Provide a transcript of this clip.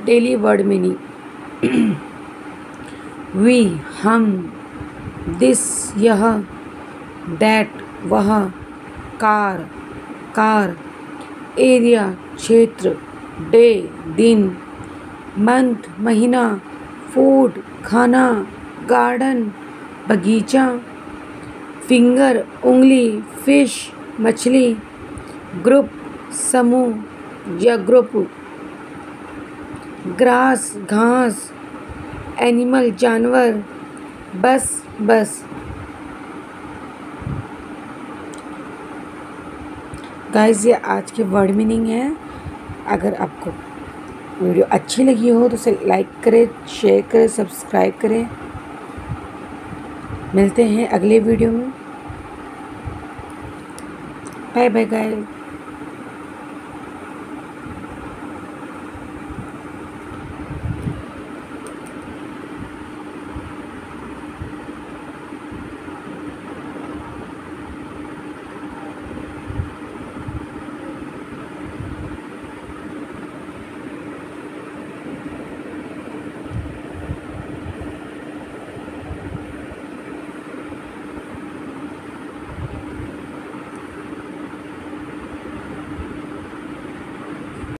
Daily word meaning, we हम, this यह, that वह, कार कार, एरिया क्षेत्र, डे दिन, मंथ महीना, फूड खाना, गार्डन बगीचा, फिंगर उंगली, फिश मछली, ग्रुप समूह या ग्रुप, ग्रास घास, एनिमल जानवर, बस बस। गाइस ये आज के वर्ड मीनिंग है। अगर आपको वीडियो अच्छी लगी हो तो उसे लाइक करें, शेयर करें, सब्सक्राइब करें। मिलते हैं अगले वीडियो में। Bye bye guys.